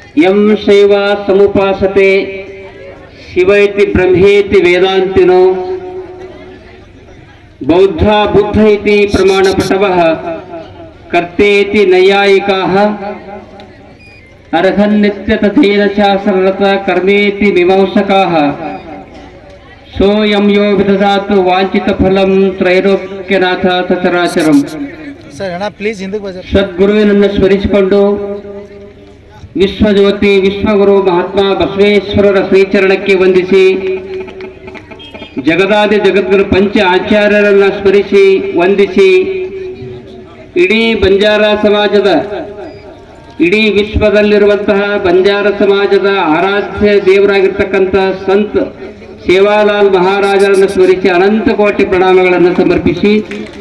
यं शैव समुपासते शिवैति ब्रह्मेति वेदान्तिनो बौद्ध बुद्ध इति प्रमाणपटवः कर्तेति नैयायिकाः अर्हन्नित्य तथैव च सरलत कर्मेति मीमांसकाः सोऽयं यो विदधातु वाञ्छितफलं त्रैलोक्यनाथ सचराचरं सद्गुरुविनನ್ನು ಸ್ಮರಿಸಿಕೊಂಡು ವಿಶ್ವಜ್ಯೋತಿ ವಿಶ್ವಗುರು ಮಹಾತ್ಮ ಬಸವೇಶ್ವರರ ಶ್ರೀಚರಣಕ್ಕೆ ವಂದಿಸಿ ಜಗದಾದಿ ಜಗದ್ಗುರು ಪಂಚ ಆಚಾರ್ಯರನ್ನು ಸ್ಮರಿಸಿ ವಂದಿಸಿ ಇಡೀ ಬಂಜಾರ ಸಮಾಜದ ಇಡೀ ವಿಶ್ವದಲ್ಲಿರುವಂತಹ ಬಂಜಾರ ಸಮಾಜದ ಆರಾಧ್ಯ ದೇವರಾಗಿರ್ತಕ್ಕಂಥ ಸಂತ ಸೇವಾಲಾಲ್ ಮಹಾರಾಜರನ್ನು ಸ್ಮರಿಸಿ ಅನಂತ ಕೋಟಿ ಪ್ರಣಾಮಗಳನ್ನು ಸಮರ್ಪಿಸಿ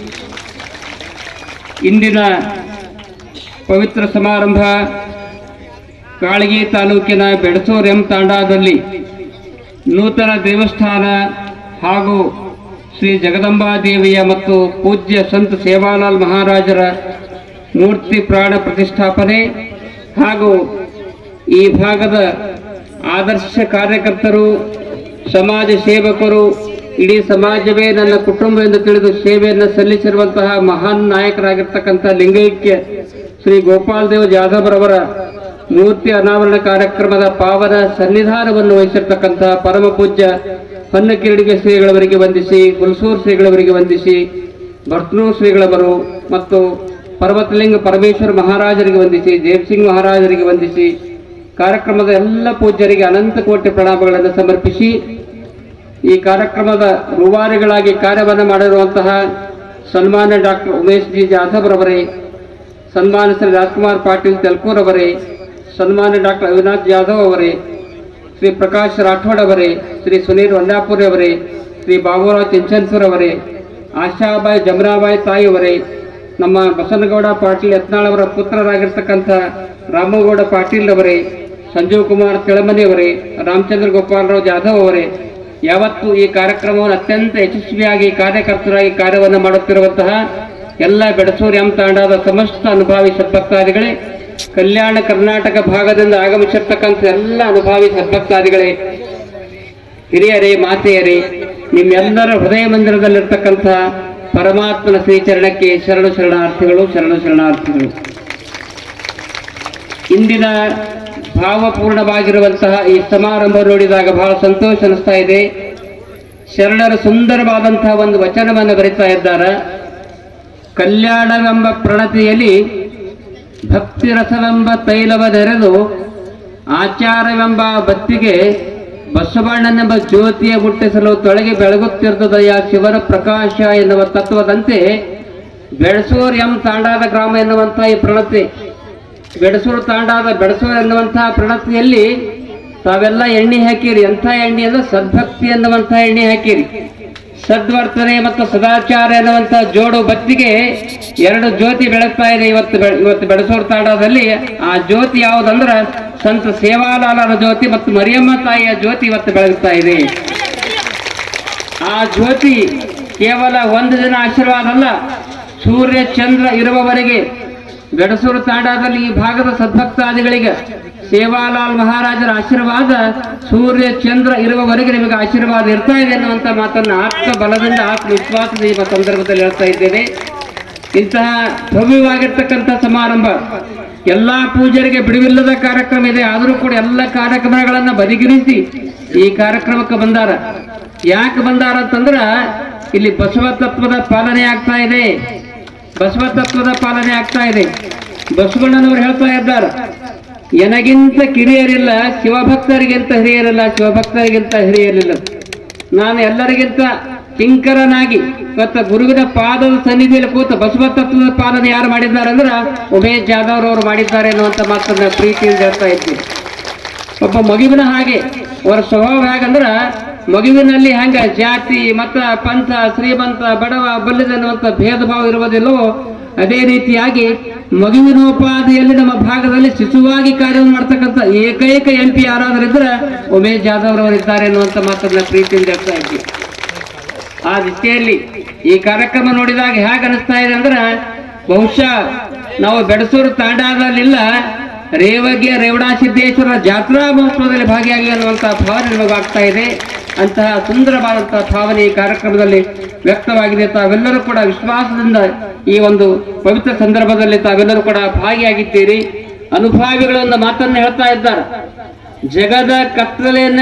ಇಂದಿನ ಪವಿತ್ರ ಸಮಾರಂಭ ಕಾಳಗಿ ತಾಲೂಕಿನ ಬೆಡಸೂರು ಎಂ ತಾಂಡಾದಲ್ಲಿ ನೂತನ ದೇವಸ್ಥಾನ ಹಾಗೂ ಶ್ರೀ ಜಗದಂಬಾ ದೇವಿಯ ಮತ್ತು ಪೂಜ್ಯ ಸಂತ ಸೇವಾಲಾಲ್ ಮಹಾರಾಜರ ಮೂರ್ತಿ ಪ್ರಾಣ ಪ್ರತಿಷ್ಠಾಪನೆ ಹಾಗೂ ಈ ಭಾಗದ ಆದರ್ಶ ಕಾರ್ಯಕರ್ತರು ಸಮಾಜ ಸೇವಕರು ಇಡೀ ಸಮಾಜವೇ ನನ್ನ ಕುಟುಂಬ ಎಂದು ತಿಳಿದು ಸೇವೆಯನ್ನು ಸಲ್ಲಿಸಿರುವಂತಹ ಮಹಾನ್ ನಾಯಕರಾಗಿರ್ತಕ್ಕಂಥ ಲಿಂಗೈಕ್ಯ ಶ್ರೀ ಗೋಪಾಲ್ ದೇವ್ ಜಾಧವ್ರವರ ಮೂರ್ತಿ ಅನಾವರಣ ಕಾರ್ಯಕ್ರಮದ ಪಾವನ ಸನ್ನಿಧಾನವನ್ನು ವಹಿಸಿರ್ತಕ್ಕಂತಹ ಪರಮ ಪೂಜ್ಯ ಹೊನ್ನಕಿರಡಿಗೆ ಶ್ರೀಗಳವರಿಗೆ ವಂದಿಸಿ ಹುಲ್ಸೂರು ಶ್ರೀಗಳವರಿಗೆ ವಂದಿಸಿ ಭರ್ತನೂರು ಶ್ರೀಗಳವರು ಮತ್ತು ಪರ್ವತಲಿಂಗ ಪರಮೇಶ್ವರ ಮಹಾರಾಜರಿಗೆ ವಂದಿಸಿ ಜಯಸಿಂಗ್ ಮಹಾರಾಜರಿಗೆ ವಂದಿಸಿ ಕಾರ್ಯಕ್ರಮದ ಎಲ್ಲ ಪೂಜ್ಯರಿಗೆ ಅನಂತ ಕೋಟಿ ಪ್ರಣಾಮಗಳನ್ನು ಸಮರ್ಪಿಸಿ ಈ ಕಾರ್ಯಕ್ರಮದ ರೂವಾರಿಗಳಾಗಿ ಕಾರ್ಯವನ್ನು ಮಾಡಿರುವಂತಹ ಸನ್ಮಾನ್ಯ ಡಾಕ್ಟರ್ ಉಮೇಶ್ ಜಿ ಜಾಧವ್ರವರೇ, ಸನ್ಮಾನ್ಯ ಶ್ರೀ ರಾಜ್ಕುಮಾರ್ ಪಾಟೀಲ್ ತೆಲ್ಕೂರ್ ಅವರೇ, ಸನ್ಮಾನ್ಯ ಡಾಕ್ಟರ್ ಅವಿನಾಥ್ ಜಾಧವ್ ಅವರೇ, ಶ್ರೀ ಪ್ರಕಾಶ್ ರಾಠೋಡ್ ಅವರೇ, ಶ್ರೀ ಸುನೀಲ್ ವಲ್ಲಾಪುರಿ ಅವರೇ, ಶ್ರೀ ಬಾಬುರಾವ್ ಚಿಂಚನ್ಸೂರ್ ಅವರೇ, ಆಶಾಬಾಯಿ ಜಮರಾಬಾಯಿ ತಾಯಿ ಅವರೇ, ನಮ್ಮ ಬಸನಗೌಡ ಪಾಟೀಲ್ ಯತ್ನಾಳ್ ಅವರ ಪುತ್ರರಾಗಿರ್ತಕ್ಕಂಥ ರಾಮಗೌಡ ಪಾಟೀಲ್ ಅವರೇ, ಸಂಜೀವ್ ಕುಮಾರ್ ತಿಳಮನಿ ಅವರೇ, ರಾಮಚಂದ್ರ ಗೋಪಾಲರಾವ್ ಜಾಧವ್ ಅವರೇ, ಯಾವತ್ತು ಈ ಕಾರ್ಯಕ್ರಮವನ್ನು ಅತ್ಯಂತ ಯಶಸ್ವಿಯಾಗಿ ಕಾರ್ಯಕರ್ತರಾಗಿ ಕಾರ್ಯವನ್ನು ಮಾಡುತ್ತಿರುವಂತಹ ಎಲ್ಲ ಬೆಡಸೂರು ಎಂ ತಾಂಡಾದ ಸಮಸ್ತ ಅನುಭಾವಿ ಸದ್ಭಕ್ತಾದಿಗಳೇ, ಕಲ್ಯಾಣ ಕರ್ನಾಟಕ ಭಾಗದಿಂದ ಆಗಮಿಸಿರ್ತಕ್ಕಂಥ ಎಲ್ಲ ಅನುಭಾವಿ ಸದ್ಭಕ್ತಾದಿಗಳೇ, ಹಿರಿಯರೇ, ಮಾತೆಯರೇ, ನಿಮ್ಮೆಲ್ಲರ ಹೃದಯ ಮಂದಿರದಲ್ಲಿರ್ತಕ್ಕಂಥ ಪರಮಾತ್ಮನ ಶ್ರೀಚರಣಕ್ಕೆ ಶರಣು ಶರಣಾರ್ಥಿಗಳು, ಶರಣು ಶರಣಾರ್ಥಿಗಳು. ಇಂದಿನ ಭಾವಪೂರ್ಣವಾಗಿರುವಂತಹ ಈ ಸಮಾರಂಭ ನೋಡಿದಾಗ ಬಹಳ ಸಂತೋಷ ಅನಿಸ್ತಾ ಇದೆ. ಶರಣರ ಸುಂದರವಾದಂತಹ ಒಂದು ವಚನವನ್ನು ಬರೀತಾ ಇದ್ದಾರೆ. ಕಲ್ಯಾಣವೆಂಬ ಪ್ರಣತಿಯಲ್ಲಿ ಭಕ್ತಿರಸವೆಂಬ ತೈಲವ ನೆರೆದು ಆಚಾರವೆಂಬ ಬತ್ತಿಗೆ ಬಸವಣ್ಣನೆಂಬ ಜ್ಯೋತಿಯ ಮುಟ್ಟಿಸಲು ತೊಳಗಿ ಬೆಳಗುತ್ತಿರ್ತದಯ್ಯ ಶಿವನ ಪ್ರಕಾಶ ಎನ್ನುವ ತತ್ವದಂತೆ ಬೆಡಸೂರು ಎಂ ತಾಂಡಾದ ಗ್ರಾಮ ಎನ್ನುವಂತಹ ಈ ಪ್ರಣತಿ, ಬೆಡಸೂರು ತಾಂಡಾದ ಬೆಡಸೂರು ಎನ್ನುವಂತಹ ಪ್ರಣತಿಯಲ್ಲಿ ತಾವೆಲ್ಲ ಎಣ್ಣೆ ಹಾಕಿರಿ. ಎಂಥ ಎಣ್ಣೆ ಅಂದ್ರೆ ಸದ್ಭಕ್ತಿ ಎನ್ನುವಂತಹ ಎಣ್ಣೆ ಹಾಕಿರಿ. ಸದ್ವರ್ತನೆ ಮತ್ತು ಸದಾಚಾರ ಎನ್ನುವಂತಹ ಜೋಡು ಬತ್ತಿಗೆ ಎರಡು ಜ್ಯೋತಿ ಬೆಳಗ್ತಾ ಇದೆ ಇವತ್ತು ಬೆಡಸೂರು ತಾಂಡಾದಲ್ಲಿ. ಆ ಜ್ಯೋತಿ ಯಾವುದಂದ್ರೆ ಸಂತ ಸೇವಾಲಾಲರ ಜ್ಯೋತಿ ಮತ್ತು ಮರಿಯಮ್ಮ ತಾಯಿಯ ಜ್ಯೋತಿ ಇವತ್ತು ಬೆಳಗ್ತಾ ಇದೆ. ಆ ಜ್ಯೋತಿ ಕೇವಲ ಒಂದು ದಿನ ಆಶೀರ್ವಾದ ಅಲ್ಲ, ಸೂರ್ಯ ಚಂದ್ರ ಇರುವವರೆಗೆ ಬೆಡಸೂರು ತಾಂಡಾದಲ್ಲಿ ಈ ಭಾಗದ ಸದ್ಭಕ್ತಾದಿಗಳಿಗೆ ಸೇವಾಲಾಲ್ ಮಹಾರಾಜರ ಆಶೀರ್ವಾದ ಸೂರ್ಯ ಚಂದ್ರ ಇರುವವರೆಗೆ ನಿಮಗೆ ಆಶೀರ್ವಾದ ಇರ್ತಾ ಇದೆ ಅನ್ನುವಂಥ ಮಾತನ್ನು ಆತ್ಮ ಬಲದಿಂದ ಆತ್ಮವಿಶ್ವಾಸದ ಈ ಸಂದರ್ಭದಲ್ಲಿ ಹೇಳ್ತಾ ಇದ್ದೇನೆ. ಇಂತಹ ಭವ್ಯವಾಗಿರ್ತಕ್ಕಂಥ ಸಮಾರಂಭ, ಎಲ್ಲಾ ಪೂಜಾರಿಗೆ ಬಿಡುವಿಲ್ಲದ ಕಾರ್ಯಕ್ರಮ ಇದೆ. ಆದರೂ ಕೂಡ ಎಲ್ಲ ಕಾರ್ಯಕ್ರಮಗಳನ್ನು ಬದಿಗಿರಿಸಿ ಈ ಕಾರ್ಯಕ್ರಮಕ್ಕೆ ಬಂದಾರ. ಯಾಕೆ ಬಂದಾರ ಅಂತಂದ್ರೆ ಇಲ್ಲಿ ಬಸವ ತತ್ವದ ಪಾಲನೆ ಆಗ್ತಾ ಇದೆ. ಬಸವ ತತ್ವದ ಪಾಲನೆ ಆಗ್ತಾ ಇದೆ. ಬಸವಣ್ಣನವರು ಹೇಳ್ತಾ ಇದ್ದಾರೆ, ನನಗಿಂತ ಕಿರಿಯರಿಲ್ಲ, ಶಿವಭಕ್ತರಿಗಿಂತ ಹಿರಿಯರಿಲ್ಲ, ಶಿವಭಕ್ತರಿಗಿಂತ ಹಿರಿಯರಿಲ್ಲ. ನಾನು ಎಲ್ಲರಿಗಿಂತ ಕಿಂಕರನಾಗಿ ಇವತ್ತು ಗುರುವಿನ ಪಾದದ ಸನ್ನಿಧಿಯಲ್ಲಿ ಕೂತು ಬಸವ ತತ್ವದ ಪಾಲನೆ ಯಾರು ಮಾಡಿದ್ದಾರೆ ಅಂದ್ರೆ ಉಮೇಶ್ ಜಾಧವ್ ಅವರು ಮಾಡಿದ್ದಾರೆ ಅನ್ನುವಂಥ ಮಾತನ್ನ ಪ್ರೀತಿಯಿಂದ ಹೇಳ್ತಾ ಇದ್ದೀವಿ. ಒಬ್ಬ ಮಗುವಿನ ಹಾಗೆ ಅವರ ಸ್ವಭಾವ ಹೇಗಂದ್ರೆ ಮಗುವಿನಲ್ಲಿ ಹೆಂಗ ಜಾತಿ ಮತ ಪಂಥ ಶ್ರೀಮಂತ ಬಡವ ಬಲ್ಲಿದ ಅನ್ನುವಂಥ ಭೇದ ಭಾವ ಇರುವುದಿಲ್ಲವೋ ಅದೇ ರೀತಿಯಾಗಿ ಮಗುವಿನೋಪಾದಿಯಲ್ಲಿ ನಮ್ಮ ಭಾಗದಲ್ಲಿ ಶಿಶುವಾಗಿ ಕಾರ್ಯವನ್ನು ಮಾಡ್ತಕ್ಕಂಥ ಏಕೈಕ MP ಯಾರಾದರಿದ್ರೆ ಉಮೇಶ್ ಜಾಧವ್ ಅವರಿದ್ದಾರೆ ಅನ್ನುವಂಥ ಮಾತನ್ನ ಪ್ರೀತಿಯಿಂದ ಹೇಳ್ತಾ ಇದ್ದೀವಿ. ಆ ದಿಶೆಯಲ್ಲಿ ಈ ಕಾರ್ಯಕ್ರಮ ನೋಡಿದಾಗ ಹೇಗೆ ಅನಿಸ್ತಾ ಇದೆ ಅಂದ್ರೆ ಬಹುಶಃ ನಾವು ಬೆಡಸೂರು ತಾಂಡಾದಲ್ಲಿಲ್ಲ, ರೇವಗಿಯ ರೇವಣಸಿದ್ದೇಶ್ವರ ಜಾತ್ರಾ ಮಹೋತ್ಸವದಲ್ಲಿ ಭಾಗಿಯಾಗಿ ಅನ್ನುವಂತಹ ಭಾವನೆ ನಮಗಾಗ್ತಾ ಇದೆ. ಅಂತಹ ಸುಂದರವಾದಂತಹ ಭಾವನೆ ಈ ಕಾರ್ಯಕ್ರಮದಲ್ಲಿ ವ್ಯಕ್ತವಾಗಿದೆ. ತಾವೆಲ್ಲರೂ ಕೂಡ ವಿಶ್ವಾಸದಿಂದ ಈ ಒಂದು ಪವಿತ್ರ ಸಂದರ್ಭದಲ್ಲಿ ತಾವೆಲ್ಲರೂ ಕೂಡ ಭಾಗಿಯಾಗಿದ್ದೀರಿ. ಅನುಭಾವಿಗಳನ್ನ ಮಾತನ್ನು ಹೇಳ್ತಾ ಇದ್ದಾರೆ. ಜಗದ ಕತ್ತಲೆಯನ್ನು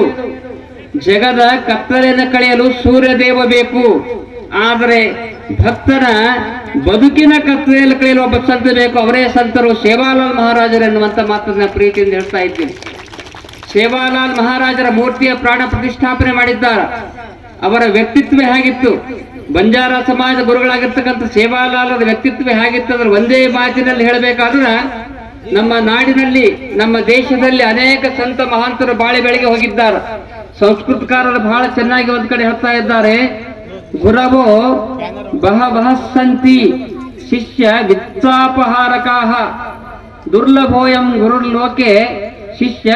ಕಳೆಯಲು ಸೂರ್ಯದೇವ ಬೇಕು, ಆದರೆ ಭಕ್ತರ ಬದುಕಿನ ಕತ್ತಲೆಯಲ್ಲಿ ಕಳೆಯಲು ಒಬ್ಬ ಸಂತ ಬೇಕು, ಅವರೇ ಸಂತರು ಸೇವಾಲಾಲ್ ಮಹಾರಾಜರು ಎನ್ನುವಂತ ಮಾತನ್ನ ಪ್ರೀತಿಯಿಂದ ಹೇಳ್ತಾ ಇದ್ದೀನಿ. ಸೇವಾಲಾಲ್ ಮಹಾರಾಜರ ಮೂರ್ತಿಯ ಪ್ರಾಣ ಪ್ರತಿಷ್ಠಾಪನೆ ಮಾಡಿದ್ದಾರೆ. ಅವರ ವ್ಯಕ್ತಿತ್ವ ಹೇಗಿತ್ತು, ಬಂಜಾರ ಸಮಾಜದ ಗುರುಗಳಾಗಿರ್ತಕ್ಕಂಥ ಸೇವಾಲಾಲರ ವ್ಯಕ್ತಿತ್ವ ಹೇಗಿತ್ತು ಅಂದ್ರೆ ಒಂದೇ ಮಾತಿನಲ್ಲಿ ಹೇಳಬೇಕಾದ್ರೆ, ನಮ್ಮ ನಾಡಿನಲ್ಲಿ ನಮ್ಮ ದೇಶದಲ್ಲಿ ಅನೇಕ ಸಂತ ಮಹಾಂತರು ಬಾಳಿ ಬೆಳೆಗೆ ಹೋಗಿದ್ದಾರೆ. ಸಂಸ್ಕೃತಕಾರರು ಬಹಳ ಚೆನ್ನಾಗಿ ಒಂದ್ ಕಡೆ ಹೇಳ್ತಾ ಇದ್ದಾರೆ, ಗುರವೋ ಬಹವಃ ಸಂತಿ ಶಿಷ್ಯ ವಿತ್ತಾಪಹಾರಕಾಹ ದುರ್ಲಭೋಯಂ ಗುರುರ್ಲೋಕೆ ಶಿಷ್ಯ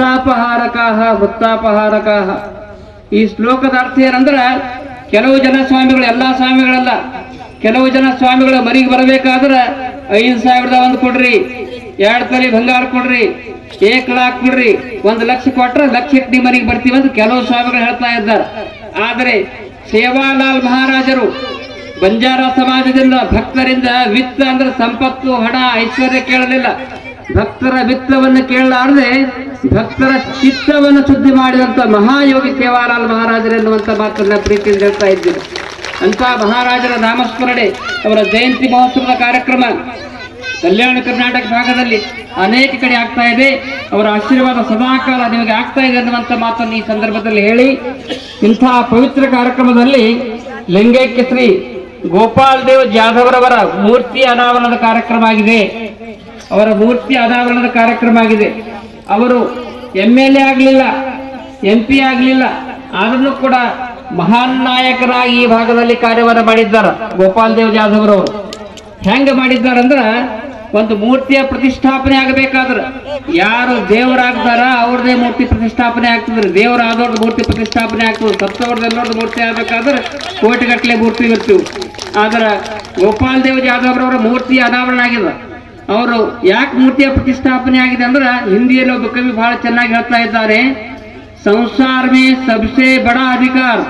ವೃತ್ತಾಪಹಾರಕಾಹ. ಈ ಶ್ಲೋಕದ ಅರ್ಥ ಏನಂದ್ರೆ, ಕೆಲವು ಜನ ಸ್ವಾಮಿಗಳು, ಎಲ್ಲಾ ಸ್ವಾಮಿಗಳಲ್ಲ, ಕೆಲವು ಜನ ಸ್ವಾಮಿಗಳ ಮರಿಗೆ ಬರಬೇಕಾದ್ರೆ 5,000 ಒಂದು ಕೊಡ್ರಿ, 2 ತೊಲೆ ಬಂಗಾರ ಕೊಡ್ರಿ, 1 लाख ಕೊಡ್ರಿ, 1 ಲಕ್ಷ ಕೊಟ್ರೆ ಲಕ್ಷಕ್ಕೆ ನಿಮ್ಮ ಮನೆಗೆ ಬರ್ತೀವಿ ಅಂತ ಕೆಲವು ಸ್ವಾಮಿಗಳು ಹೇಳ್ತಾ ಇದ್ದಾರೆ. ಆದರೆ ಸೇವಾಲಾಲ್ ಮಹಾರಾಜರು ಬಂಜಾರ ಸಮಾಜದಿಂದ ಭಕ್ತರಿಂದ ವಿತ್ತ ಅಂದ್ರೆ ಸಂಪತ್ತು, ಹಣ, ಐಶ್ವರ್ಯ ಕೇಳಲಿಲ್ಲ. ಭಕ್ತರ ವಿತ್ತವನ್ನು ಕೇಳಲಾರದೆ ಭಕ್ತರ ಚಿತ್ತವನ್ನು ಶುದ್ಧಿ ಮಾಡಿದಂತ ಮಹಾಯೋಗಿ ಸೇವಾಲಾಲ್ ಮಹಾರಾಜರು ಎನ್ನುವಂತ ಮಾತನ್ನ ಪ್ರೀತಿಯಿಂದ ಹೇಳ್ತಾ ಇದ್ದೀವಿ. ಅಂತ ಮಹಾರಾಜರ ನಾಮಸ್ಮರಣೆ, ಅವರ ಜಯಂತಿ ಮಹೋತ್ಸವದ ಕಾರ್ಯಕ್ರಮ ಕಲ್ಯಾಣ ಕರ್ನಾಟಕ ಭಾಗದಲ್ಲಿ ಅನೇಕ ಕಡೆ ಆಗ್ತಾ ಇದೆ. ಅವರ ಆಶೀರ್ವಾದ ಸದಾಕಾಲ ನಿಮಗೆ ಆಗ್ತಾ ಇದೆ ಅನ್ನುವಂಥ ಮಾತನ್ನು ಈ ಸಂದರ್ಭದಲ್ಲಿ ಹೇಳಿ, ಇಂತಹ ಪವಿತ್ರ ಕಾರ್ಯಕ್ರಮದಲ್ಲಿ ಲಿಂಗೈಕ್ಯ ಶ್ರೀ ಗೋಪಾಲ್ ದೇವ್ ಜಾಧವರವರ ಮೂರ್ತಿ ಅನಾವರಣದ ಕಾರ್ಯಕ್ರಮ ಆಗಿದೆ. ಅವರ ಮೂರ್ತಿ ಅನಾವರಣದ ಕಾರ್ಯಕ್ರಮ ಆಗಿದೆ. ಅವರು MLA ಆಗಲಿಲ್ಲ, MP ಆಗಲಿಲ್ಲ, ಆದರೂ ಕೂಡ ಮಹಾನ್ ನಾಯಕರಾಗಿ ಈ ಭಾಗದಲ್ಲಿ ಕಾರ್ಯವನ್ನು ಮಾಡಿದ್ದಾರೆ. ಗೋಪಾಲ್ ದೇವ್ ಜಾಧವರವರು ಹೆಂಗ ಮಾಡಿದ್ದಾರಂದ್ರ, ಒಂದು ಮೂರ್ತಿಯ ಪ್ರತಿಷ್ಠಾಪನೆ ಆಗಬೇಕಾದ್ರೆ ಯಾರು ದೇವರಾಗ್ತಾರ ಅವ್ರದೇ ಮೂರ್ತಿ ಪ್ರತಿಷ್ಠಾಪನೆ ಆಗ್ತದ್ರಿ. ದೇವರಾದವ್ರದ್ದು ಮೂರ್ತಿ ಪ್ರತಿಷ್ಠಾಪನೆ ಆಗ್ತದೆ. ಸತ್ತವ್ರದ್ದೆಲ್ಲರದ್ದು ಮೂರ್ತಿ ಆಗ್ಬೇಕಾದ್ರೆ ಕೋಟಿಗಟ್ಟಲೆ ಮೂರ್ತಿ ಇರ್ತೀವಿ. ಆದ್ರೆ ಗೋಪಾಲ್ ದೇವ್ ಜಾಧವ್ರವರ ಮೂರ್ತಿ ಅನಾವರಣ ಆಗಿದೆ. ಅವರು ಯಾಕೆ ಮೂರ್ತಿಯ ಪ್ರತಿಷ್ಠಾಪನೆ ಆಗಿದೆ ಅಂದ್ರೆ, ಹಿಂದಿಯಲ್ಲಿ ಒಬ್ಬ ಕವಿ ಬಹಳ ಚೆನ್ನಾಗಿ ಹೇಳ್ತಾ ಇದ್ದಾರೆ, ಸಂಸಾರ ಮೇ ಸಬ್ಸೆ ಬಡಾ ಅಧಿಕಾರ,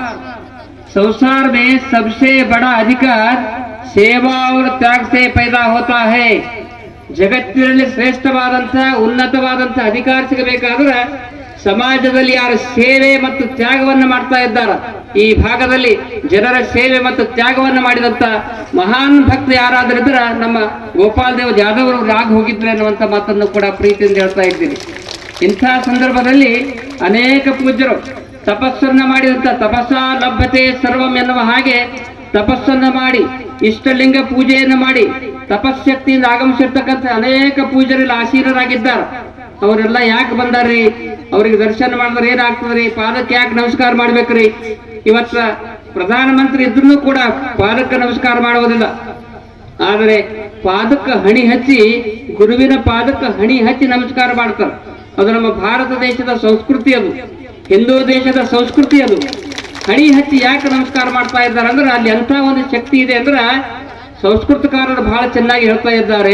ಸಂಸಾರ ಮೇ ಸಬ್ಸೆ ಬಡಾ ಅಧಿಕಾರ ಸೇವಾ और त्याग से पैदा होता है. ಜಗತ್ತಿನಲ್ಲಿ ಶ್ರೇಷ್ಠವಾದಂತಹ ಉನ್ನತವಾದಂತಹ ಅಧಿಕಾರ ಸಿಗಬೇಕಾದ್ರೆ ಸಮಾಜದಲ್ಲಿ ಯಾರು ಸೇವೆ ಮತ್ತು ತ್ಯಾಗವನ್ನು ಮಾಡ್ತಾ ಇದ್ದಾರ, ಈ ಭಾಗದಲ್ಲಿ ಜನರ ಸೇವೆ ಮತ್ತು ತ್ಯಾಗವನ್ನು ಮಾಡಿದಂತ ಮಹಾನ್ ಭಕ್ತ ಯಾರಾದ್ರಿದ್ರ ನಮ್ಮ ಗೋಪಾಲ್ ದೇವ್ ಜಾಧವ್ ಅವರು ಆಗಿ ಹೋಗಿದ್ರು ಅನ್ನುವಂಥ ಮಾತನ್ನು ಕೂಡ ಪ್ರೀತಿಯಿಂದ ಹೇಳ್ತಾ ಇದ್ದೀನಿ. ಇಂಥ ಸಂದರ್ಭದಲ್ಲಿ ಅನೇಕ ಪೂಜ್ಯರು ತಪಸ್ಸನ್ನ ಮಾಡಿದಂತ ತಪಸ್ಸ ಲಭ್ಯತೆ ಸರ್ವಂ ಎನ್ನುವ ಹಾಗೆ ತಪಸ್ಸನ್ನ ಮಾಡಿ ಇಷ್ಟಲಿಂಗ ಪೂಜೆಯನ್ನು ಮಾಡಿ ತಪಶಕ್ತಿಯಿಂದ ಆಗಮಿಸಿರ್ತಕ್ಕಂಥ ಅನೇಕ ಪೂಜಾರಿಗಳು ಆಸೀನರಾಗಿದ್ದಾರೆ. ಅವರೆಲ್ಲ ಯಾಕೆ ಬಂದಾರ್ರಿ, ಅವ್ರಿಗೆ ದರ್ಶನ ಮಾಡಿದ್ರೆ ಏನಾಗ್ತದ್ರಿ, ಪಾದಕ್ಕೆ ಯಾಕೆ ನಮಸ್ಕಾರ ಮಾಡ್ಬೇಕ್ರಿ? ಇವತ್ತ ಪ್ರಧಾನಮಂತ್ರಿ ಇದ್ರೂ ಕೂಡ ಪಾದಕ್ಕೆ ನಮಸ್ಕಾರ ಮಾಡುವುದಿಲ್ಲ. ಆದರೆ ಪಾದಕ್ಕೆ ಹಣಿ ಹಚ್ಚಿ, ಗುರುವಿನ ಪಾದಕ್ಕೆ ಹಣಿ ಹಚ್ಚಿ ನಮಸ್ಕಾರ ಮಾಡ್ತಾರೆ. ಅದು ನಮ್ಮ ಭಾರತ ದೇಶದ ಸಂಸ್ಕೃತಿ, ಅದು ಹಿಂದೂ ದೇಶದ ಸಂಸ್ಕೃತಿ. ಅದು ಹಣಿ ಹಚ್ಚಿ ಯಾಕೆ ನಮಸ್ಕಾರ ಮಾಡ್ತಾ ಇದ್ದಾರೆ ಅಂದ್ರೆ, ಅಲ್ಲಿ ಎಂಥ ಒಂದು ಶಕ್ತಿ ಇದೆ ಅಂದ್ರೆ, ಸಂಸ್ಕೃತಕಾರರು ಬಹಳ ಚೆನ್ನಾಗಿ ಹೇಳ್ತಾ ಇದ್ದಾರೆ,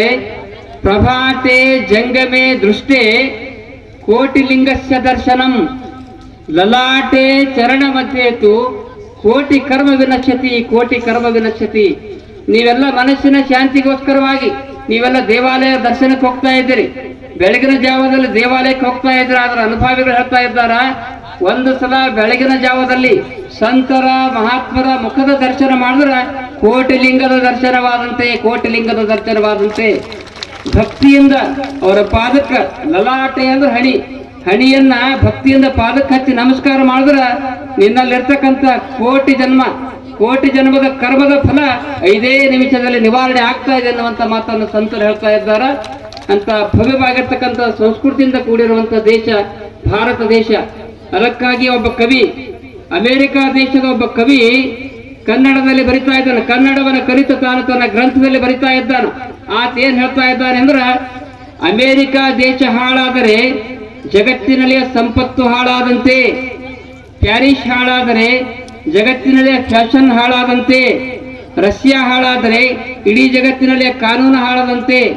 ಪ್ರಭಾತೆ ಜಂಗಮೆ ದೃಷ್ಟೇ ಕೋಟಿಲಿಂಗಸ್ಯ ದರ್ಶನಂ ಲಲಾಟೆ ಚರಣ ಮಧ್ಯೇತು ಕೋಟಿ ಕರ್ಮ ವಿನಶ್ಯತಿ. ನೀವೆಲ್ಲ ಮನಸ್ಸಿನ ಶಾಂತಿಗೋಸ್ಕರವಾಗಿ ನೀವೆಲ್ಲ ದೇವಾಲಯ ದರ್ಶನಕ್ಕೆ ಹೋಗ್ತಾ ಇದ್ದೀರಿ, ಬೆಳಗಿನ ಜಾವದಲ್ಲಿ ದೇವಾಲಯಕ್ಕೆ ಹೋಗ್ತಾ ಇದ್ದೀರಿ. ಆದ್ರೆ ಅನುಭಾವಿಗಳು ಹೇಳ್ತಾ ಇದ್ದಾರ, ಒಂದು ಸಲ ಬೆಳಗಿನ ಜಾವದಲ್ಲಿ ಸಂತರ ಮಹಾತ್ಮರ ಮುಖದ ದರ್ಶನ ಮಾಡಿದ್ರೆ ಕೋಟಿಲಿಂಗದ ದರ್ಶನವಾದಂತೆ ಭಕ್ತಿಯಿಂದ ಅವರ ಪಾದಕ್ಕೆ ಲಲಾಟೆ ಅಂದ್ರೆ ಹಣಿಯನ್ನ ಭಕ್ತಿಯಿಂದ ಪಾದಕ್ಕೆ ಹಚ್ಚಿ ನಮಸ್ಕಾರ ಮಾಡಿದ್ರೆ ನಿನ್ನಲ್ಲಿರ್ತಕ್ಕಂಥ ಕೋಟಿ ಜನ್ಮದ ಕರ್ಮದ ಫಲ 5 ನಿಮಿಷದಲ್ಲಿ ನಿವಾರಣೆ ಆಗ್ತಾ ಇದೆ ಅನ್ನುವಂಥ ಮಾತನ್ನು ಸಂತರು ಹೇಳ್ತಾ ಇದ್ದಾರೆ. ಅಂತ ಭವ್ಯವಾಗಿರ್ತಕ್ಕಂಥ ಸಂಸ್ಕೃತಿಯಿಂದ ಕೂಡಿರುವಂಥ ದೇಶ ಭಾರತ ದೇಶ. ಅದಕ್ಕಾಗಿ ಒಬ್ಬ ಕವಿ, ಅಮೆರಿಕ ದೇಶದ ಒಬ್ಬ ಕವಿ ಕನ್ನಡದಲ್ಲಿ ಬರಿತಾ ಇದ್ದಾನೆ. ಕನ್ನಡವನ್ನು ಕಲಿತ ತಾನು ತನ್ನ ಗ್ರಂಥದಲ್ಲಿ ಬರಿತಾ ಇದ್ದಾನೆ. ಆತ ಏನ್ ಹೇಳ್ತಾ ಇದ್ದಾನೆ ಅಂದ್ರೆ, ಅಮೆರಿಕ ದೇಶ ಹಾಳಾದರೆ ಜಗತ್ತಿನಲ್ಲಿಯ ಸಂಪತ್ತು ಹಾಳಾದಂತೆ, ಪ್ಯಾರಿಸ್ ಹಾಳಾದರೆ ಜಗತ್ತಿನಲ್ಲಿಯ ಫ್ಯಾಷನ್ ಹಾಳಾದಂತೆ, ರಷ್ಯಾ ಹಾಳಾದರೆ ಇಡೀ ಜಗತ್ತಿನಲ್ಲಿಯ ಕಾನೂನು ಹಾಳಾದಂತೆ,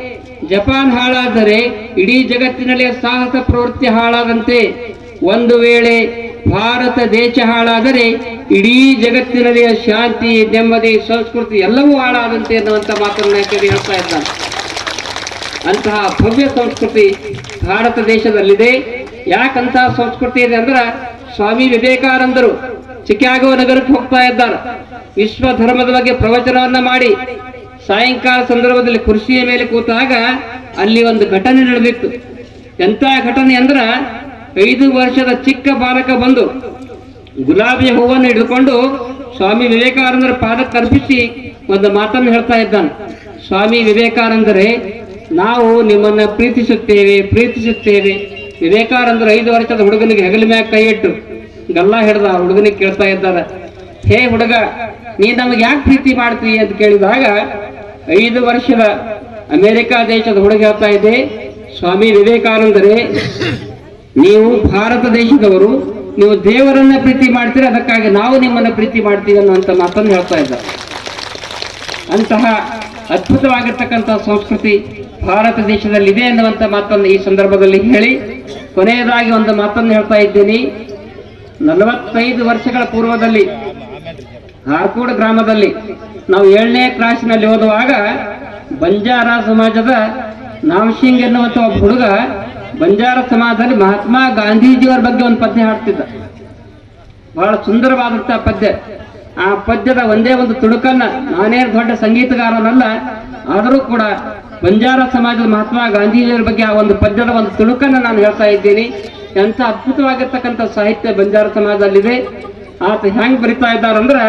ಜಪಾನ್ ಹಾಳಾದರೆ ಇಡೀ ಜಗತ್ತಿನಲ್ಲಿ ಸಾಹಸ ಪ್ರವೃತ್ತಿ ಹಾಳಾದಂತೆ ಒಂದು ವೇಳೆ ಭಾರತ ದೇಶ ಹಾಳಾದರೆ ಇಡೀ ಜಗತ್ತಿನಲ್ಲಿ ಶಾಂತಿ, ನೆಮ್ಮದಿ, ಸಂಸ್ಕೃತಿ ಎಲ್ಲವೂ ಹಾಳಾದಂತೆ ಎನ್ನುವಂತ ಮಾತನ್ನ ಕವಿ ಹೇಳ್ತಾ ಇದ್ದಾನೆ. ಅಂತಹ ಭವ್ಯ ಸಂಸ್ಕೃತಿ ಭಾರತ ದೇಶದಲ್ಲಿದೆ. ಯಾಕಂತಹ ಸಂಸ್ಕೃತಿ ಇದೆ ಅಂದ್ರೆ ಸ್ವಾಮಿ ವಿವೇಕಾನಂದರು ಚಿಕಾಗೋ ನಗರಕ್ಕೆ ಹೋಗ್ತಾ ಇದ್ದಾರೆ. ವಿಶ್ವ ಧರ್ಮದ ಬಗ್ಗೆ ಪ್ರವಚನವನ್ನ ಮಾಡಿ ಸಾಯಂಕಾಲ ಸಂದರ್ಭದಲ್ಲಿ ಕುರ್ಚಿಯ ಮೇಲೆ ಕೂತಾಗ ಅಲ್ಲಿ ಒಂದು ಘಟನೆ ನಡೆದಿತ್ತು. ಎಂತ ಘಟನೆ ಅಂದ್ರ 5 ವರ್ಷದ ಚಿಕ್ಕ ಬಾಲಕ ಬಂದು ಗುಲಾಬಿ ಹೂವನ್ನು ಹಿಡಿದುಕೊಂಡು ಸ್ವಾಮಿ ವಿವೇಕಾನಂದರ ಪಾದಕ್ಕೆ ಅರ್ಪಿಸಿ ಒಂದು ಮಾತನ್ನು ಹೇಳ್ತಾ ಇದ್ದಾನೆ. ಸ್ವಾಮಿ ವಿವೇಕಾನಂದರೇ, ನಾವು ನಿಮ್ಮನ್ನ ಪ್ರೀತಿಸುತ್ತೇವೆ. ವಿವೇಕಾನಂದರು 5 ವರ್ಷದ ಹುಡುಗನಿಗೆ ಹೆಗಲ ಮ್ಯಾಗ ಕೈ ಇಟ್ಟು ಗಲ್ಲ ಹಿಡ್ದ ಹುಡುಗನಿಗೆ ಕೇಳ್ತಾ ಇದ್ದಾರೆ, ಹೇ ಹುಡುಗ, ನೀ ನಮಗೆ ಯಾಕೆ ಪ್ರೀತಿ ಮಾಡ್ತೀವಿ ಅಂತ ಕೇಳಿದಾಗ 5 ವರ್ಷದ ಅಮೆರಿಕಾ ದೇಶದ ಹುಡುಗ ಹೇಳ್ತಾ ಇದೆ, ಸ್ವಾಮಿ ವಿವೇಕಾನಂದರೇ, ನೀವು ಭಾರತ ದೇಶದವರು, ನೀವು ದೇವರನ್ನ ಪ್ರೀತಿ ಮಾಡ್ತೀರಿ, ಅದಕ್ಕಾಗಿ ನಾವು ನಿಮ್ಮನ್ನ ಪ್ರೀತಿ ಮಾಡ್ತೀವಿ ಅನ್ನುವಂಥ ಮಾತನ್ನು ಹೇಳ್ತಾ ಇದ್ದಾರೆ. ಅಂತಹ ಅದ್ಭುತವಾಗಿರ್ತಕ್ಕಂಥ ಸಂಸ್ಕೃತಿ ಭಾರತ ದೇಶದಲ್ಲಿ ಇದೆ ಎನ್ನುವಂಥ ಮಾತನ್ನು ಈ ಸಂದರ್ಭದಲ್ಲಿ ಹೇಳಿ ಕೊನೆಯದಾಗಿ ಒಂದು ಮಾತನ್ನು ಹೇಳ್ತಾ ಇದ್ದೀನಿ. 45 ವರ್ಷಗಳ ಪೂರ್ವದಲ್ಲಿ ಹಾರ್ಕೋಡ್ ಗ್ರಾಮದಲ್ಲಿ ನಾವು 7ನೇ ಕ್ಲಾಸಿನಲ್ಲಿ ಓದುವಾಗ ಬಂಜಾರ ಸಮಾಜದ ನಾಮಸಿಂಗ್ ಎನ್ನುವಂಥ ಒಬ್ಬ ಹುಡುಗ ಬಂಜಾರ ಸಮಾಜದಲ್ಲಿ ಮಹಾತ್ಮ ಗಾಂಧೀಜಿಯವರ ಬಗ್ಗೆ ಒಂದು ಪದ್ಯ ಹಾಡ್ತಿದ್ದ. ಬಹಳ ಸುಂದರವಾದಂತಹ ಪದ್ಯ. ಆ ಪದ್ಯದ ಒಂದೇ ಒಂದು ತುಣುಕನ್ನ, ನಾನೇನು ದೊಡ್ಡ ಸಂಗೀತಗಾರನಲ್ಲ, ಆದರೂ ಕೂಡ ಬಂಜಾರ ಸಮಾಜದ ಮಹಾತ್ಮ ಗಾಂಧೀಜಿಯವರ ಬಗ್ಗೆ ಆ ಒಂದು ಪದ್ಯದ ಒಂದು ತುಣುಕನ್ನ ನಾನು ಹೇಳ್ತಾ ಇದ್ದೀನಿ. ಎಂಥ ಅದ್ಭುತವಾಗಿರ್ತಕ್ಕಂಥ ಸಾಹಿತ್ಯ ಬಂಜಾರ ಸಮಾಜದಲ್ಲಿದೆ. ಆತ ಹೆಂಗ್ ಬರಿತಾ ಇದ್ದಾರಂದ್ರ,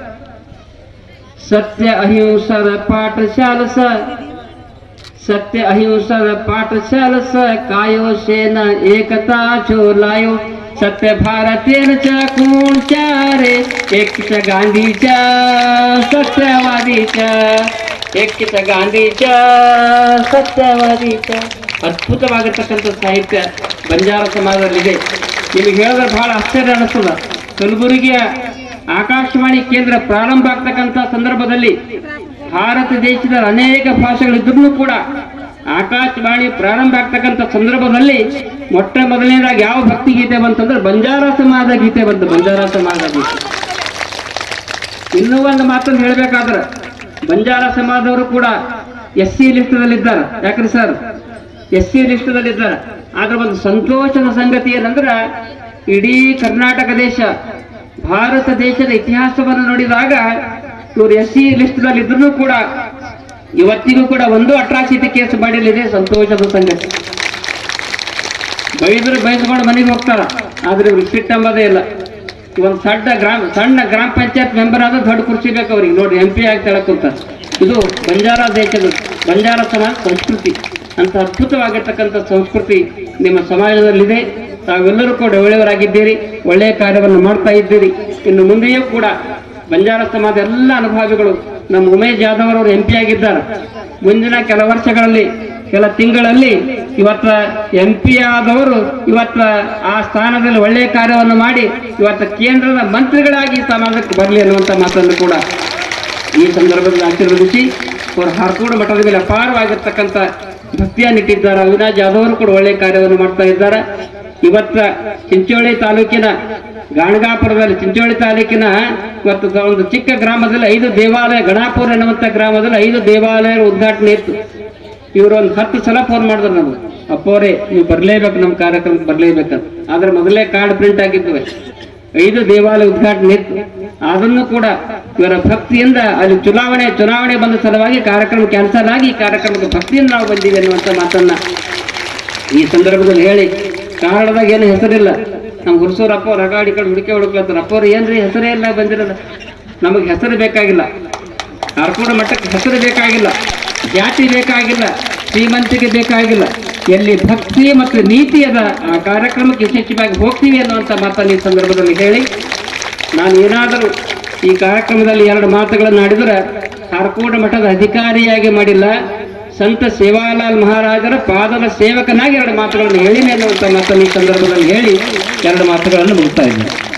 ಸತ್ಯ ಅಹಿಂಸರ ಪಾಠಶಾಲಸ, सत्य अहिंसा पाठशालस, कायो सेन एकता छोलायो, सत्य भारतेच्या कोणच्यारे, एकच गांधीच्या सत्यवादीच्या, एकच गांधीच्या सत्यवादीच्या. ಅದ್ಭುತವಾಗಿರ್ತಕ್ಕಂಥ ಸಾಹಿತ್ಯ ಬಂಜಾರ ಸಮಾಜದಲ್ಲಿದೆ. ನಿಮಗೆ ಹೇಳಿದ್ರೆ ಬಹಳ ಆಶ್ಚರ್ಯ ಅನಿಸ್ತದ. ಕಲಬುರಗಿಯ ಆಕಾಶವಾಣಿ ಕೇಂದ್ರ ಪ್ರಾರಂಭ ಆಗ್ತಕ್ಕಂಥ ಸಂದರ್ಭದಲ್ಲಿ ಭಾರತ ದೇಶದ ಅನೇಕ ಭಾಷೆಗಳಿದ್ರೂ ಕೂಡ ಆಕಾಶವಾಣಿ ಪ್ರಾರಂಭ ಆಗ್ತಕ್ಕಂಥ ಸಂದರ್ಭದಲ್ಲಿ ಮೊಟ್ಟ ಮೊದಲನೇದಾಗಿ ಯಾವ ಭಕ್ತಿ ಗೀತೆ ಬಂತಂದ್ರೆ ಬಂಜಾರ ಸಮಾಜ ಗೀತೆ ಬಂತು. ಬಂಜಾರ ಸಮಾಜ ಗೀತೆ. ಇನ್ನೂ ಒಂದು ಮಾತನ್ನು ಹೇಳಬೇಕಾದ್ರೆ ಬಂಜಾರ ಸಮಾಜದವರು ಕೂಡ SC ಲಿಸ್ಟ್ದಲ್ಲಿದ್ದಾರೆ. ಯಾಕ್ರಿ ಸರ್, SC ಲಿಸ್ಟ್ದಲ್ಲಿದ್ದಾರೆ. ಆದ್ರೆ ಒಂದು ಸಂತೋಷದ ಸಂಗತಿ ಏನಂದ್ರೆ ಇಡೀ ಕರ್ನಾಟಕ ದೇಶ, ಭಾರತ ದೇಶದ ಇತಿಹಾಸವನ್ನು ನೋಡಿದಾಗ ಇವರು SC ಲಿಸ್ಟ್ನಲ್ಲಿ ಇದ್ರೂ ಕೂಡ ಇವತ್ತಿಗೂ ಕೂಡ ಒಂದು ಅಟ್ರಾಸಿಟಿ ಕೇಸ್ ಮಾಡಿಲ್ಲಿದೆ. ಸಂತೋಷದ ಸಂಗತಿ. ಬಯಸ್ಕೊಂಡು ಮನೆಗೆ ಹೋಗ್ತಾರ, ಆದ್ರೆ ಇವ್ರಿಗೆ ಸಿಟ್ಟು ಅಂಬೋದೇ ಇಲ್ಲ. ಒಂದು ಸಣ್ಣ ಗ್ರಾಮ ಪಂಚಾಯತ್ ಮೆಂಬರ್ ಆದ ದೊಡ್ಡ ಕುರ್ಚಿ ಬೇಕು ಅವ್ರಿಗೆ. ನೋಡಿ, MP ಆಗಿ ತೆಳಕುಂತ. ಇದು ಬಂಜಾರ ದೇಶದ ಬಂಜಾರ ಸಮಾಜ ಸಂಸ್ಕೃತಿ. ಅಂತ ಅದ್ಭುತವಾಗಿರ್ತಕ್ಕಂಥ ಸಂಸ್ಕೃತಿ ನಿಮ್ಮ ಸಮಾಜದಲ್ಲಿದೆ. ತಾವೆಲ್ಲರೂ ಕೂಡ ಒಳ್ಳೆಯವರಾಗಿದ್ದೀರಿ, ಒಳ್ಳೆಯ ಕಾರ್ಯವನ್ನು ಮಾಡ್ತಾ ಇದ್ದೀರಿ. ಇನ್ನು ಮುಂದೆಯೂ ಕೂಡ ಬಂಜಾರ ಸಮಾಜ ಎಲ್ಲ ಅನುಭವಿಗಳು ನಮ್ಮ ಉಮೇಶ್ ಜಾಧವ್ ಅವರು MP ಆಗಿದ್ದಾರೆ. ಮುಂದಿನ ಕೆಲ ವರ್ಷಗಳಲ್ಲಿ, ಕೆಲ ತಿಂಗಳಲ್ಲಿ ಇವತ್ತ MP ಆದವರು ಇವತ್ತ ಆ ಸ್ಥಾನದಲ್ಲಿ ಒಳ್ಳೆಯ ಕಾರ್ಯವನ್ನು ಮಾಡಿ ಇವತ್ತ ಕೇಂದ್ರದ ಮಂತ್ರಿಗಳಾಗಿ ಸಮಾಜಕ್ಕೆ ಬರಲಿ ಅನ್ನುವಂಥ ಮಾತನ್ನು ಕೂಡ ಈ ಸಂದರ್ಭದಲ್ಲಿ ಆಶೀರ್ವದಿಸಿ, ಅವರು ಹಾರ್ಕೋಡ್ ಮಠದ ಮೇಲೆ ಅಪಾರವಾಗಿರ್ತಕ್ಕಂಥ ಭಕ್ತಿಯನ್ನಿಟ್ಟಿದ್ದಾರೆ. ಅವಿನಾಶ್ ಜಾಧವ್ ಅವರು ಕೂಡ ಒಳ್ಳೆಯ ಕಾರ್ಯವನ್ನು ಮಾಡ್ತಾ ಇದ್ದಾರೆ. ಇವತ್ತ ಚಿಂಚೋಳಿ ತಾಲೂಕಿನ ಗಾಣಗಾಪುರದಲ್ಲಿ, ಚಿಂಚೋಳಿ ತಾಲೂಕಿನ ಇವತ್ತು ಒಂದು ಚಿಕ್ಕ ಗ್ರಾಮದಲ್ಲಿ 5 ದೇವಾಲಯ, ಗಣಾಪುರ ಎನ್ನುವಂಥ ಗ್ರಾಮದಲ್ಲಿ 5 ದೇವಾಲಯಗಳ ಉದ್ಘಾಟನೆ ಇತ್ತು. ಇವರು ಒಂದು 10 ಸಲ ಫೋನ್ ಮಾಡಿದ್ರು ನಮ್ಗೆ, ಅಪ್ಪೋರೇ ನೀವು ಬರಲೇಬೇಕು, ನಮ್ಮ ಕಾರ್ಯಕ್ರಮಕ್ಕೆ ಬರಲೇಬೇಕಂತ. ಆದ್ರೆ ಮೊದಲೇ ಕಾರ್ಡ್ ಪ್ರಿಂಟ್ ಆಗಿದ್ವಿ. 5 ದೇವಾಲಯ ಉದ್ಘಾಟನೆ ಇತ್ತು. ಅದನ್ನು ಕೂಡ ಇವರ ಭಕ್ತಿಯಿಂದ ಅಲ್ಲಿ ಚುನಾವಣೆ ಬಂದ ಸಲುವಾಗಿ ಕಾರ್ಯಕ್ರಮ ಕ್ಯಾನ್ಸಲ್ ಆಗಿ ಈ ಕಾರ್ಯಕ್ರಮಕ್ಕೆ ಭಕ್ತಿಯಿಂದ ನಾವು ಬಂದಿವಿ ಅನ್ನುವಂಥ ಮಾತನ್ನ ಈ ಸಂದರ್ಭದಲ್ಲಿ ಹೇಳಿ, ಕಾರಣದಾಗ ಏನು ಹೆಸರಿಲ್ಲ. ನಮ್ಮ ಹುರ್ಸೂರು ಅಪ್ಪ ಅವ್ರು ಅಗಾಡಿ ಕಡೆ ಹುಡುಕ್ಲತ್ತಾರ. ಅಪ್ಪವ್ರು ಏನ್ರಿ ಹೆಸರೇ ಇಲ್ಲ ಬಂದಿರಲ್ಲ. ನಮಗೆ ಹೆಸರು ಬೇಕಾಗಿಲ್ಲ, ಹಾರ್ಕೋಡ್ ಮಠಕ್ಕೆ ಹೆಸರು ಬೇಕಾಗಿಲ್ಲ, ಜಾತಿ ಬೇಕಾಗಿಲ್ಲ, ಶ್ರೀಮಂತಿಗೆ ಬೇಕಾಗಿಲ್ಲ. ಎಲ್ಲಿ ಭಕ್ತಿ ಮತ್ತು ನೀತಿ ಅದ ಆ ಕಾರ್ಯಕ್ರಮಕ್ಕೆ ಯಶಸ್ವಿಯಾಗಿ ಹೋಗ್ತೀವಿ ಅನ್ನುವಂಥ ಮಾತನ್ನು ಈ ಸಂದರ್ಭದಲ್ಲಿ ಹೇಳಿ, ನಾನು ಏನಾದರೂ ಈ ಕಾರ್ಯಕ್ರಮದಲ್ಲಿ 2 ಮಾತುಗಳನ್ನು ಆಡಿದರೆ ಹಾರ್ಕೋಡ್ ಮಠದ ಅಧಿಕಾರಿಯಾಗಿ ಮಾಡಿಲ್ಲ, ಸಂತ ಸೇವಾಲಾಲ್ ಮಹಾರಾಜರ ಪಾದದ ಸೇವಕನಾಗಿ 2 ಮಾತುಗಳನ್ನು ಹೇಳಿನೇ ಅನ್ನುವಂಥ ಮಾತನ್ನು ಈ ಸಂದರ್ಭದಲ್ಲಿ ಹೇಳಿ 2 ಮಾತುಗಳನ್ನು ಮುಗಿಸ್ತಾ ಇದ್ದೇನೆ.